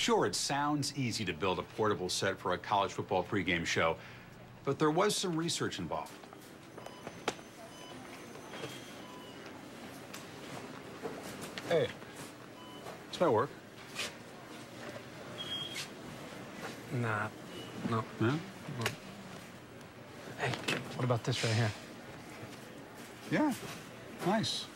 Sure, it sounds easy to build a portable set for a college football pregame show, but there was some research involved. Hey, this might work. Nah, no. Yeah? Hey, what about this right here? Yeah, nice.